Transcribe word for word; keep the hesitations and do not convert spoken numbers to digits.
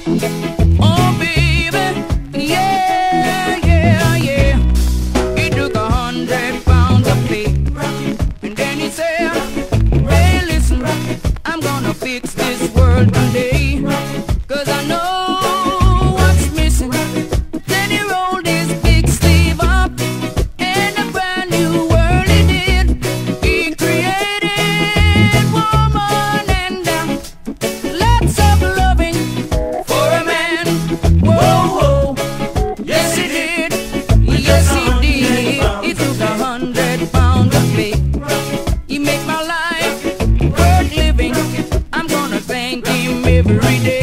Oh baby, yeah, yeah, yeah. He took a hundred pounds of pay, and then he said, hey listen, I'm gonna fix this world today, 'cause I know what's missing. Then he rolled his big sleeve up, and a brand new world he did. He created woman and uh, lots of loving for a man. Whoa, whoa, yes he did, yes he did. He took a hundred pounds of pay. He made my life worth living. I'm gonna thank him every day.